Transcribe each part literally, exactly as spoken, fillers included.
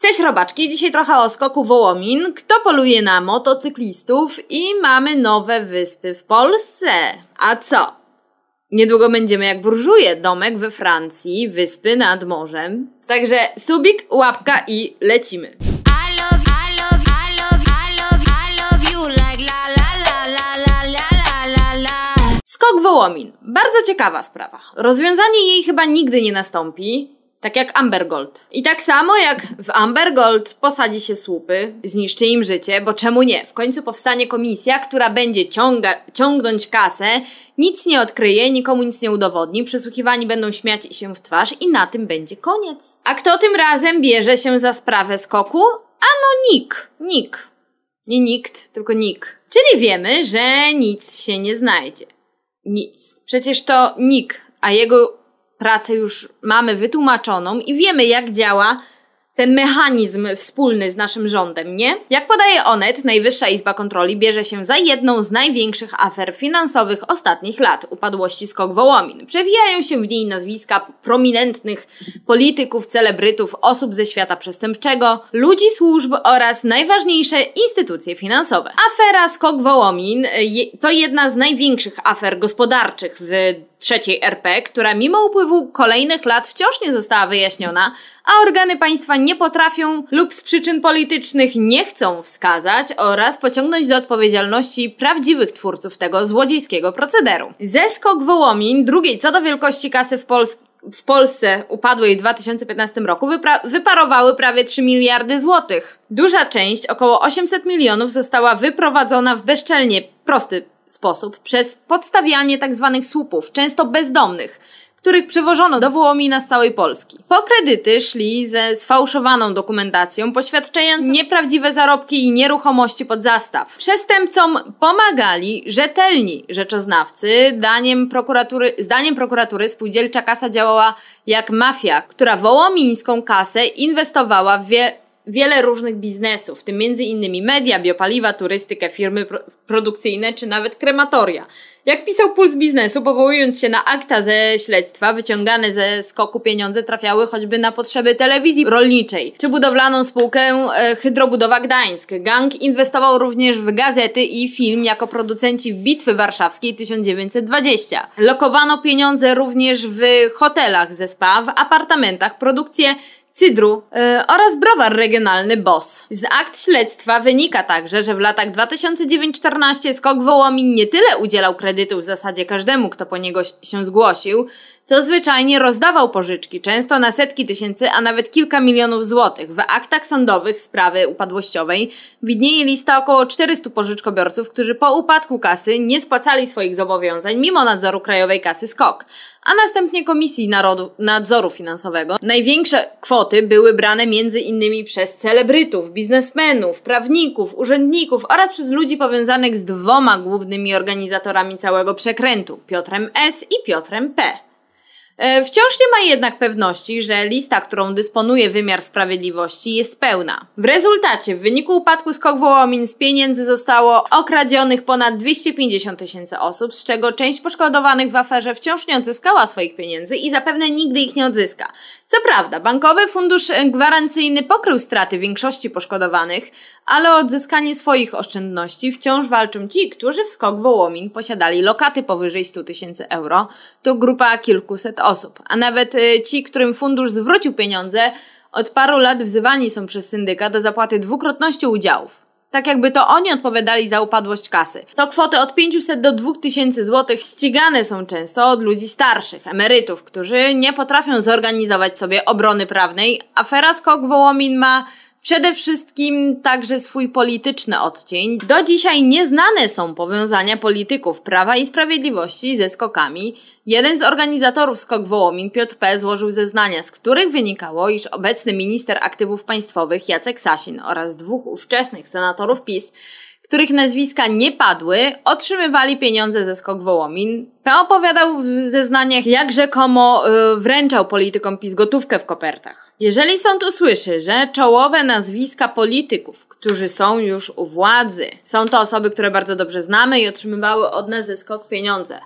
Cześć robaczki, dzisiaj trochę o skoku Wołomin, kto poluje na motocyklistów i mamy nowe wyspy w Polsce. A co? Niedługo będziemy jak burżuje, domek we Francji, wyspy nad morzem. Także subik, łapka i lecimy. Skok Wołomin. Bardzo ciekawa sprawa. Rozwiązanie jej chyba nigdy nie nastąpi. Tak jak Amber Gold. I tak samo jak w Amber Gold posadzi się słupy, zniszczy im życie, bo czemu nie? W końcu powstanie komisja, która będzie ciąga, ciągnąć kasę, nic nie odkryje, nikomu nic nie udowodni, przesłuchiwani będą śmiać się w twarz i na tym będzie koniec. A kto tym razem bierze się za sprawę skoku? Ano Nick. Nick. Nie nikt, tylko Nick. Czyli wiemy, że nic się nie znajdzie. Nic. Przecież to Nick, a jego pracę już mamy wytłumaczoną i wiemy, jak działa ten mechanizm wspólny z naszym rządem, nie? Jak podaje Onet, Najwyższa Izba Kontroli bierze się za jedną z największych afer finansowych ostatnich lat, upadłości Skok Wołomin. Przewijają się w niej nazwiska prominentnych polityków, celebrytów, osób ze świata przestępczego, ludzi służb oraz najważniejsze instytucje finansowe. Afera Skok Wołomin to jedna z największych afer gospodarczych w trzeciej R P, która mimo upływu kolejnych lat wciąż nie została wyjaśniona, a organy państwa nie potrafią lub z przyczyn politycznych nie chcą wskazać oraz pociągnąć do odpowiedzialności prawdziwych twórców tego złodziejskiego procederu. Ze Skok Wołomin, drugiej co do wielkości kasy w Polsce, w Polsce upadłej w dwa tysiące piętnastym roku wyparowały prawie trzy miliardy złotych. Duża część, około osiemset milionów, została wyprowadzona w bezczelnie prosty sposób przez podstawianie tzw. słupów, często bezdomnych, których przewożono do Wołomina z całej Polski. Po kredyty szli ze sfałszowaną dokumentacją poświadczającą nieprawdziwe zarobki i nieruchomości pod zastaw. Przestępcom pomagali rzetelni rzeczoznawcy. Zdaniem prokuratury, zdaniem prokuratury spółdzielcza kasa działała jak mafia, która wołomińską kasę inwestowała w wie wiele różnych biznesów, w tym między innymi media, biopaliwa, turystykę, firmy pro produkcyjne czy nawet krematoria. Jak pisał Puls Biznesu, powołując się na akta ze śledztwa, wyciągane ze skoku pieniądze trafiały choćby na potrzeby telewizji rolniczej czy budowlaną spółkę e, Hydrobudowa Gdańsk. Gang inwestował również w gazety i film jako producenci Bitwy Warszawskiej tysiąc dziewięćset dwadzieścia. Lokowano pieniądze również w hotelach ze spa, w apartamentach, produkcję cydru yy, oraz browar regionalny Boss. Z akt śledztwa wynika także, że w latach dwa tysiące dziewiątym do dwa tysiące czternastego Skok Wołomin nie tyle udzielał kredytów w zasadzie każdemu, kto po niego się zgłosił, co zwyczajnie rozdawał pożyczki, często na setki tysięcy, a nawet kilka milionów złotych. W aktach sądowych sprawy upadłościowej widnieje lista około czterystu pożyczkobiorców, którzy po upadku kasy nie spłacali swoich zobowiązań mimo nadzoru Krajowej Kasy Skok, a następnie Komisji Narodu Nadzoru Finansowego. Największe kwoty były brane między innymi przez celebrytów, biznesmenów, prawników, urzędników oraz przez ludzi powiązanych z dwoma głównymi organizatorami całego przekrętu, Piotrem S. i Piotrem P. Wciąż nie ma jednak pewności, że lista, którą dysponuje wymiar sprawiedliwości, jest pełna. W rezultacie, w wyniku upadku Skok Wołomin z pieniędzy zostało okradzionych ponad dwieście pięćdziesiąt tysięcy osób, z czego część poszkodowanych w aferze wciąż nie odzyskała swoich pieniędzy i zapewne nigdy ich nie odzyska. Co prawda, Bankowy Fundusz Gwarancyjny pokrył straty większości poszkodowanych, ale o odzyskanie swoich oszczędności wciąż walczą ci, którzy w Skok Wołomin posiadali lokaty powyżej stu tysięcy euro. To grupa kilkuset osób, a nawet y, ci, którym fundusz zwrócił pieniądze, od paru lat wzywani są przez syndyka do zapłaty dwukrotności udziałów. Tak jakby to oni odpowiadali za upadłość kasy. To kwoty od pięciuset do dwóch tysięcy złotych ścigane są często od ludzi starszych, emerytów, którzy nie potrafią zorganizować sobie obrony prawnej. Afera Skok Wołomin ma przede wszystkim także swój polityczny odcień. Do dzisiaj nieznane są powiązania polityków Prawa i Sprawiedliwości ze skokami. Jeden z organizatorów Skok Wołomin, Piotr P., złożył zeznania, z których wynikało, iż obecny minister aktywów państwowych Jacek Sasin oraz dwóch ówczesnych senatorów PiS, których nazwiska nie padły, otrzymywali pieniądze ze Skok Wołomin. P. opowiadał w zeznaniach, jak rzekomo yy, wręczał politykom PiS gotówkę w kopertach. Jeżeli sąd usłyszy, że czołowe nazwiska polityków, którzy są już u władzy, są to osoby, które bardzo dobrze znamy i otrzymywały od nas ze Skok pieniądze,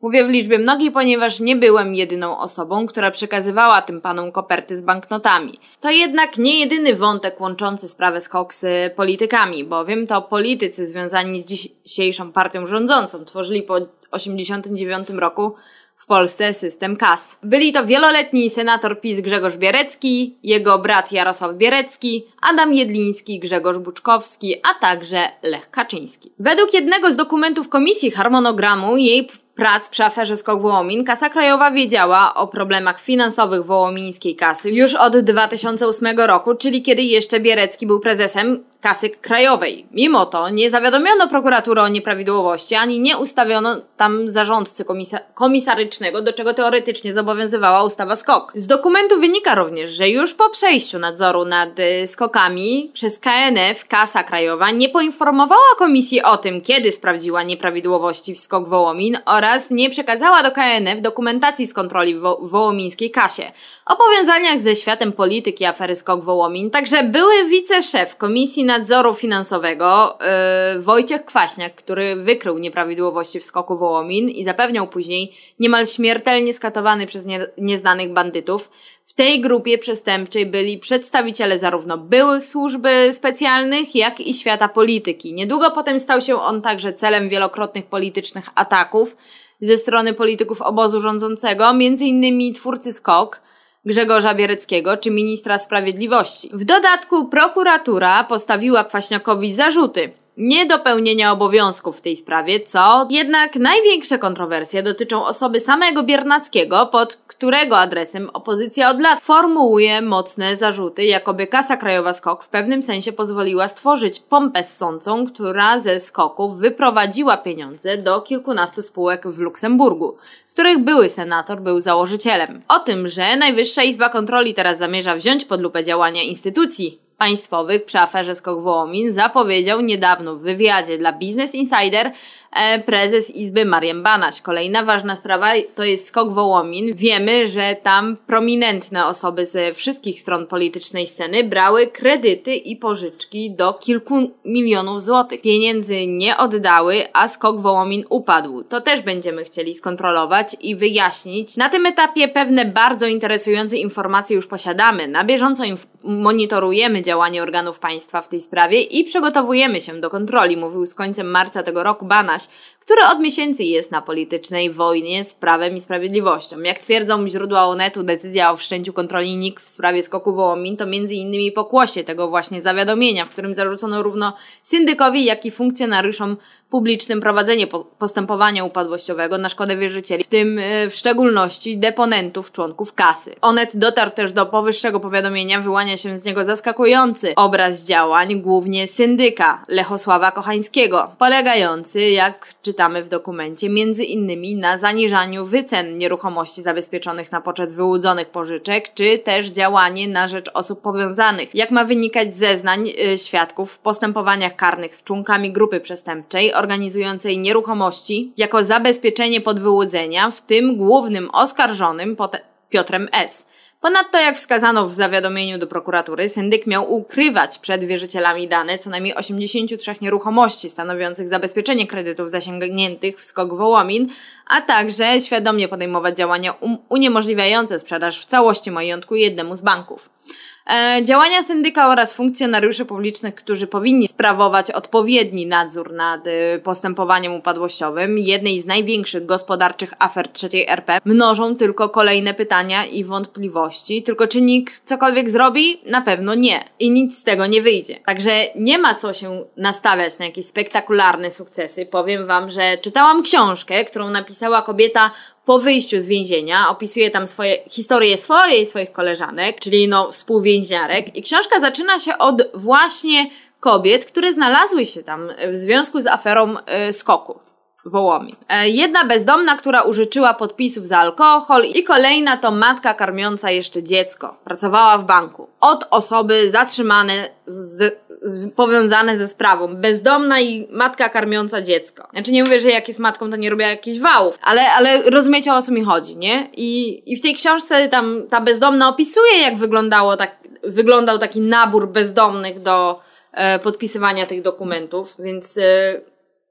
Mówię w liczbie mnogiej, ponieważ nie byłem jedyną osobą, która przekazywała tym panom koperty z banknotami. To jednak nie jedyny wątek łączący sprawę SKOK z politykami, bowiem to politycy związani z dzisiejszą partią rządzącą tworzyli po osiemdziesiątym dziewiątym roku w Polsce system kas. Byli to wieloletni senator PiS Grzegorz Bierecki, jego brat Jarosław Bierecki, Adam Jedliński, Grzegorz Buczkowski, a także Lech Kaczyński. Według jednego z dokumentów komisji harmonogramu jej prac przy aferze SKOK Wołomin Kasa Krajowa wiedziała o problemach finansowych wołomińskiej kasy już od dwa tysiące ósmego roku, czyli kiedy jeszcze Bierecki był prezesem Kasy Krajowej. Mimo to nie zawiadomiono prokuratury o nieprawidłowości, ani nie ustawiono tam zarządcy komisa komisarycznego, do czego teoretycznie zobowiązywała ustawa SKOK. Z dokumentu wynika również, że już po przejściu nadzoru nad y, SKOKami przez K N F Kasa Krajowa nie poinformowała komisji o tym, kiedy sprawdziła nieprawidłowości w SKOK Wołomin oraz nie przekazała do K N F dokumentacji z kontroli w wo wołomińskiej kasie. O powiązaniach ze światem polityki afery SKOK Wołomin także były wiceszef Komisji Nadzoru Finansowego yy, Wojciech Kwaśniak, który wykrył nieprawidłowości w SKOK-u Wołomin i zapewniał później niemal śmiertelnie skatowany przez nie nieznanych bandytów. W tej grupie przestępczej byli przedstawiciele zarówno byłych służby specjalnych, jak i świata polityki. Niedługo potem stał się on także celem wielokrotnych politycznych ataków ze strony polityków obozu rządzącego, między innymi twórcy SKOK, Grzegorza Biereckiego czy ministra sprawiedliwości. W dodatku prokuratura postawiła Kwaśniakowi zarzuty niedopełnienia obowiązków w tej sprawie, co jednak największe kontrowersje dotyczą osoby samego Biernackiego, pod którego adresem opozycja od lat formułuje mocne zarzuty, jakoby Kasa Krajowa SKOK w pewnym sensie pozwoliła stworzyć pompę ssącą, która ze SKOK-ów wyprowadziła pieniądze do kilkunastu spółek w Luksemburgu, których były senator był założycielem. O tym, że Najwyższa Izba Kontroli teraz zamierza wziąć pod lupę działania instytucji państwowych przy aferze SKOK Wołomin, zapowiedział niedawno w wywiadzie dla Business Insider e, prezes Izby Marian Banaś. Kolejna ważna sprawa to jest SKOK Wołomin. Wiemy, że tam prominentne osoby ze wszystkich stron politycznej sceny brały kredyty i pożyczki do kilku milionów złotych. Pieniędzy nie oddały, a SKOK Wołomin upadł. To też będziemy chcieli skontrolować i wyjaśnić. Na tym etapie pewne bardzo interesujące informacje już posiadamy. Na bieżąco monitorujemy działanie organów państwa w tej sprawie i przygotowujemy się do kontroli, mówił z końcem marca tego roku Banaś, który od miesięcy jest na politycznej wojnie z Prawem i Sprawiedliwością. Jak twierdzą źródła Onetu, decyzja o wszczęciu kontroli N I K w sprawie SKOK-u Wołomin to między innymi pokłosie tego właśnie zawiadomienia, w którym zarzucono równo syndykowi, jak i funkcjonariuszom publicznym prowadzenie po postępowania upadłościowego na szkodę wierzycieli, w tym yy, w szczególności deponentów, członków kasy. Onet dotarł też do powyższego powiadomienia, wyłania się z niego zaskakujący obraz działań głównie syndyka Lechosława Kochańskiego, polegający, jak czytamy w dokumencie, między innymi na zaniżaniu wycen nieruchomości zabezpieczonych na poczet wyłudzonych pożyczek, czy też działanie na rzecz osób powiązanych, jak ma wynikać z zeznań yy, świadków w postępowaniach karnych z członkami grupy przestępczej organizującej nieruchomości jako zabezpieczenie podwyłudzenia, w tym głównym oskarżonym Piotrem S. Ponadto, jak wskazano w zawiadomieniu do prokuratury, syndyk miał ukrywać przed wierzycielami dane co najmniej osiemdziesięciu trzech nieruchomości stanowiących zabezpieczenie kredytów zasięgniętych w SKOK Wołomin, a także świadomie podejmować działania um uniemożliwiające sprzedaż w całości majątku jednemu z banków. E, działania syndyka oraz funkcjonariuszy publicznych, którzy powinni sprawować odpowiedni nadzór nad y, postępowaniem upadłościowym, jednej z największych gospodarczych afer trzeciej R P, mnożą tylko kolejne pytania i wątpliwości. Tylko czy N I K cokolwiek zrobi? Na pewno nie. I nic z tego nie wyjdzie. Także nie ma co się nastawiać na jakieś spektakularne sukcesy. Powiem wam, że czytałam książkę, którą napisała kobieta po wyjściu z więzienia, opisuje tam swoje historie swoje i swoich koleżanek, czyli no współwięźniarek, i książka zaczyna się od właśnie kobiet, które znalazły się tam w związku z aferą y, SKOK-u Wołomin. E, jedna bezdomna, która użyczyła podpisów za alkohol, i kolejna to matka karmiąca jeszcze dziecko. Pracowała w banku. Od osoby zatrzymane z, z, powiązane ze sprawą. Bezdomna i matka karmiąca dziecko. Znaczy nie mówię, że jak jest matką, to nie robiła jakichś wałów, ale, ale rozumiecie, o co mi chodzi, nie? I, i w tej książce tam ta bezdomna opisuje, jak wyglądało tak, wyglądał taki nabór bezdomnych do e, podpisywania tych dokumentów, więc... E,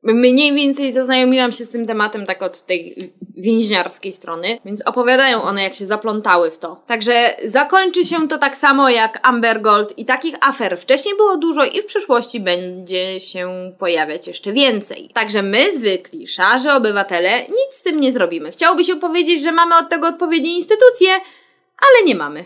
Mniej więcej zaznajomiłam się z tym tematem tak od tej więźniarskiej strony, więc opowiadają one, jak się zaplątały w to. Także zakończy się to tak samo jak Amber Gold i takich afer wcześniej było dużo i w przyszłości będzie się pojawiać jeszcze więcej. Także my, zwykli, szarzy obywatele, nic z tym nie zrobimy. Chciałoby się powiedzieć, że mamy od tego odpowiednie instytucje, ale nie mamy.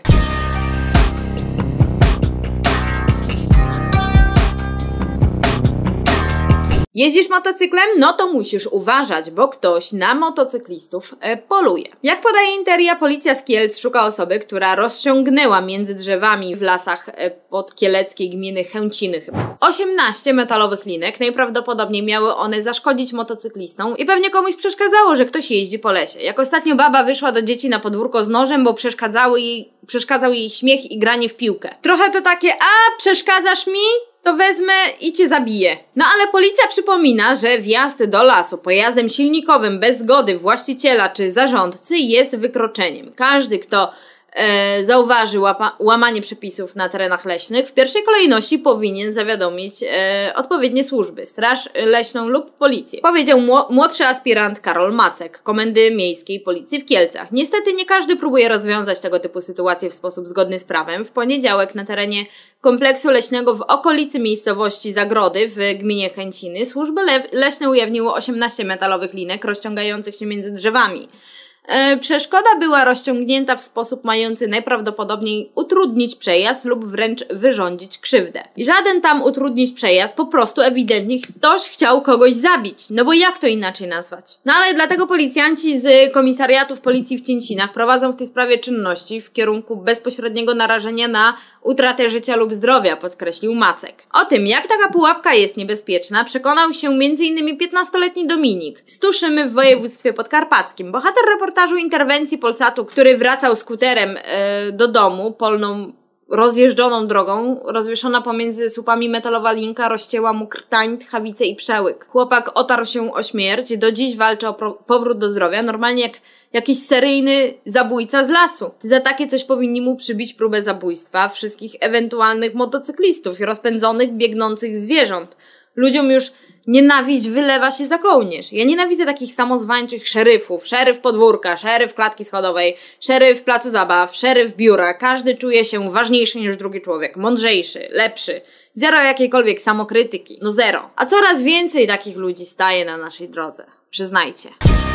Jeździsz motocyklem? No to musisz uważać, bo ktoś na motocyklistów e, poluje. Jak podaje Interia, policja z Kielc szuka osoby, która rozciągnęła między drzewami w lasach e, podkieleckiej gminy Chęciny chyba osiemnaście metalowych linek. Najprawdopodobniej miały one zaszkodzić motocyklistom i pewnie komuś przeszkadzało, że ktoś jeździ po lesie. Jak ostatnio baba wyszła do dzieci na podwórko z nożem, bo przeszkadzały jej, przeszkadzał jej śmiech i granie w piłkę. Trochę to takie, a przeszkadzasz mi? To wezmę i cię zabiję. No ale policja przypomina, że wjazd do lasu pojazdem silnikowym bez zgody właściciela czy zarządcy jest wykroczeniem. Każdy, kto e, zauważy łapa, łamanie przepisów na terenach leśnych, w pierwszej kolejności powinien zawiadomić e, odpowiednie służby, straż leśną lub policję. Powiedział młodszy aspirant Karol Macek, Komendy Miejskiej Policji w Kielcach. Niestety nie każdy próbuje rozwiązać tego typu sytuacje w sposób zgodny z prawem. W poniedziałek na terenie kompleksu leśnego w okolicy miejscowości Zagrody w gminie Chęciny służby le leśne ujawniły osiemnaście metalowych linek rozciągających się między drzewami. E, przeszkoda była rozciągnięta w sposób mający najprawdopodobniej utrudnić przejazd lub wręcz wyrządzić krzywdę. I żaden tam utrudnić przejazd, po prostu ewidentnie ktoś chciał kogoś zabić. No bo jak to inaczej nazwać? No ale dlatego policjanci z komisariatów policji w Cięcinach prowadzą w tej sprawie czynności w kierunku bezpośredniego narażenia na utratę życia lub zdrowia, podkreślił Macek. O tym, jak taka pułapka jest niebezpieczna, przekonał się między innymi piętnastoletni Dominik z Tuszymy w województwie podkarpackim. Bohater reportażu interwencji Polsatu, który wracał skuterem yy, do domu polną rozjeżdżoną drogą, rozwieszona pomiędzy słupami metalowa linka rozcięła mu krtań, tchawice i przełyk. Chłopak otarł się o śmierć, do dziś walczy o powrót do zdrowia, normalnie jak jakiś seryjny zabójca z lasu. Za takie coś powinni mu przybić próbę zabójstwa wszystkich ewentualnych motocyklistów i rozpędzonych, biegnących zwierząt. Ludziom już nienawiść wylewa się za kołnierz. Ja nienawidzę takich samozwańczych szeryfów. Szeryf podwórka, szeryf klatki schodowej, szeryf placu zabaw, szeryf biura. Każdy czuje się ważniejszy niż drugi człowiek, mądrzejszy, lepszy. Zero jakiejkolwiek samokrytyki. No zero. A coraz więcej takich ludzi staje na naszej drodze. Przyznajcie.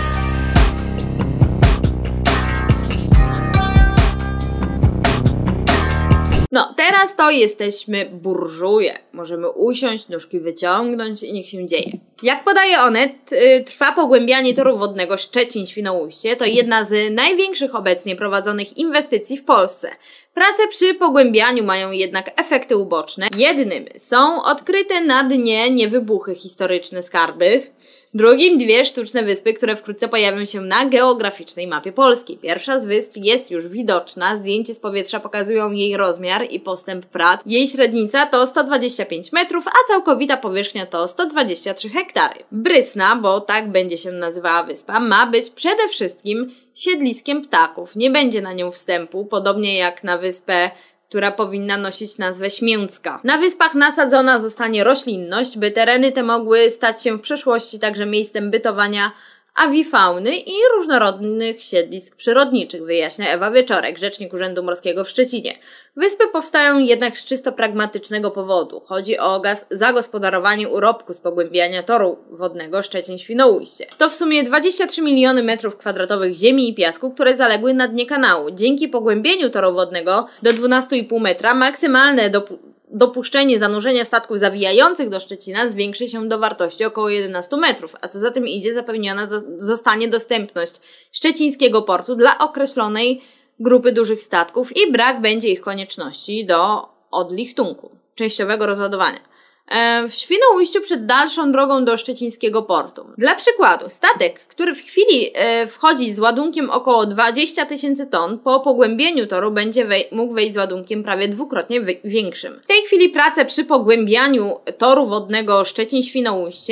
No, teraz to jesteśmy burżuje. Możemy usiąść, nóżki wyciągnąć i niech się dzieje. Jak podaje Onet, trwa pogłębianie toru wodnego Szczecin-Świnoujście. To jedna z największych obecnie prowadzonych inwestycji w Polsce. Prace przy pogłębianiu mają jednak efekty uboczne. Jednym są odkryte na dnie niewybuchy historyczne skarby. Drugim dwie sztuczne wyspy, które wkrótce pojawią się na geograficznej mapie Polski. Pierwsza z wysp jest już widoczna. Zdjęcia z powietrza pokazują jej rozmiar i postęp prac. Jej średnica to sto dwadzieścia pięć metrów, a całkowita powierzchnia to sto dwadzieścia trzy hektary. Brysna, bo tak będzie się nazywała wyspa, ma być przede wszystkim siedliskiem ptaków. Nie będzie na nią wstępu, podobnie jak na wyspę, która powinna nosić nazwę Śmięcka. Na wyspach nasadzona zostanie roślinność, by tereny te mogły stać się w przyszłości także miejscem bytowania awifauny i różnorodnych siedlisk przyrodniczych, wyjaśnia Ewa Wieczorek, rzecznik Urzędu Morskiego w Szczecinie. Wyspy powstają jednak z czysto pragmatycznego powodu. Chodzi o gaz zagospodarowanie urobku z pogłębiania toru wodnego Szczecin-Świnoujście. To w sumie dwadzieścia trzy miliony metrów kwadratowych ziemi i piasku, które zaległy na dnie kanału. Dzięki pogłębieniu toru wodnego do dwunastu i pół metra maksymalne dop dopuszczenie zanurzenia statków zawijających do Szczecina zwiększy się do wartości około jedenastu metrów, a co za tym idzie, zapewniona zostanie dostępność szczecińskiego portu dla określonej grupy dużych statków i brak będzie ich konieczności do odlichtunku, częściowego rozładowania w Świnoujściu przed dalszą drogą do szczecińskiego portu. Dla przykładu, statek, który w chwili e, wchodzi z ładunkiem około dwadzieścia tysięcy ton, po pogłębieniu toru będzie wej mógł wejść z ładunkiem prawie dwukrotnie większym. W tej chwili prace przy pogłębianiu toru wodnego Szczecin-Świnoujście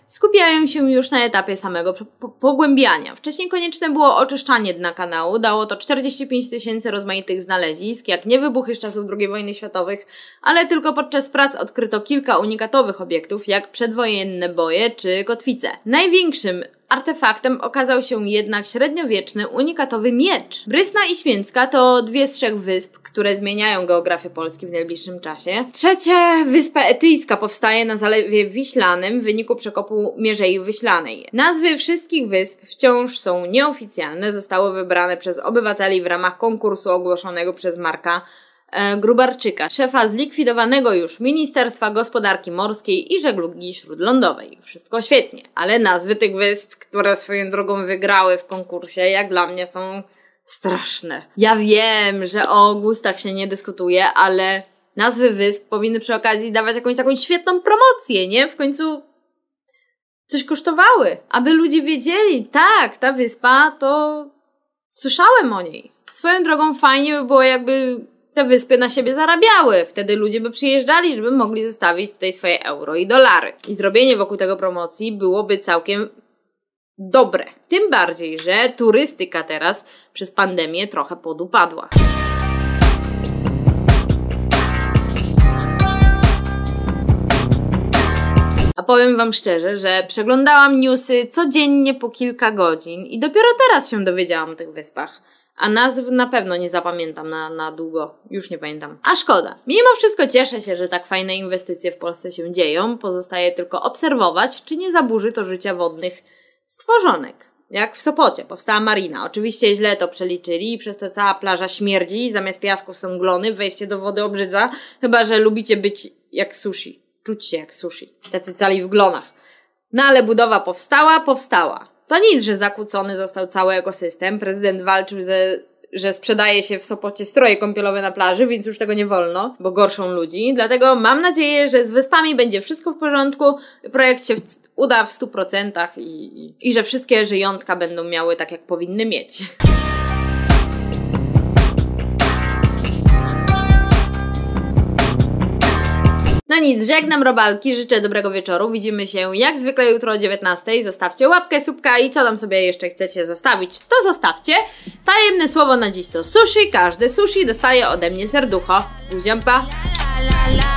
skupiają się już na etapie samego po pogłębiania. Wcześniej konieczne było oczyszczanie dna kanału, dało to czterdzieści pięć tysięcy rozmaitych znalezisk, jak nie wybuchy z czasów drugiej wojny światowej, ale tylko podczas prac odkryto kilka unikatowych obiektów, jak przedwojenne boje czy kotwice. Największym artefaktem okazał się jednak średniowieczny, unikatowy miecz. Brysna i Święcka to dwie z trzech wysp, które zmieniają geografię Polski w najbliższym czasie. Trzecia wyspa Etyjska powstaje na Zalewie Wiślanym w wyniku przekopu Mierzei Wiślanej. Nazwy wszystkich wysp wciąż są nieoficjalne, zostały wybrane przez obywateli w ramach konkursu ogłoszonego przez Marka Grubarczyka, szefa zlikwidowanego już Ministerstwa Gospodarki Morskiej i Żeglugi Śródlądowej. Wszystko świetnie, ale nazwy tych wysp, które swoją drogą wygrały w konkursie, jak dla mnie są straszne. Ja wiem, że o gustach się nie dyskutuje, ale nazwy wysp powinny przy okazji dawać jakąś taką świetną promocję, nie? W końcu coś kosztowały, aby ludzie wiedzieli, tak, ta wyspa to... Słyszałem o niej. Swoją drogą fajnie by było, jakby te wyspy na siebie zarabiały. Wtedy ludzie by przyjeżdżali, żeby mogli zostawić tutaj swoje euro i dolary. I zrobienie wokół tego promocji byłoby całkiem dobre. Tym bardziej, że turystyka teraz przez pandemię trochę podupadła. A powiem wam szczerze, że przeglądałam newsy codziennie po kilka godzin i dopiero teraz się dowiedziałam o tych wyspach. A nazw na pewno nie zapamiętam na, na długo. Już nie pamiętam. A szkoda. Mimo wszystko cieszę się, że tak fajne inwestycje w Polsce się dzieją. Pozostaje tylko obserwować, czy nie zaburzy to życia wodnych stworzonek. Jak w Sopocie powstała marina. Oczywiście źle to przeliczyli i przez to cała plaża śmierdzi. Zamiast piasków są glony, wejście do wody obrzydza. Chyba że lubicie być jak sushi. Czuć się jak sushi. Tacy cali w glonach. No ale budowa powstała, powstała. To nic, że zakłócony został cały ekosystem. Prezydent walczył, ze, że sprzedaje się w Sopocie stroje kąpielowe na plaży, więc już tego nie wolno, bo gorszą ludzi. Dlatego mam nadzieję, że z wyspami będzie wszystko w porządku, projekt się w, uda w stu procentach i, i, i że wszystkie żyjątka będą miały tak, jak powinny mieć. No nic, żegnam robalki, życzę dobrego wieczoru, widzimy się jak zwykle jutro o dziewiętnastej, zostawcie łapkę, subka i co tam sobie jeszcze chcecie zostawić, to zostawcie. Tajemne słowo na dziś to sushi, każdy sushi dostaje ode mnie serducho. Buziam, pa!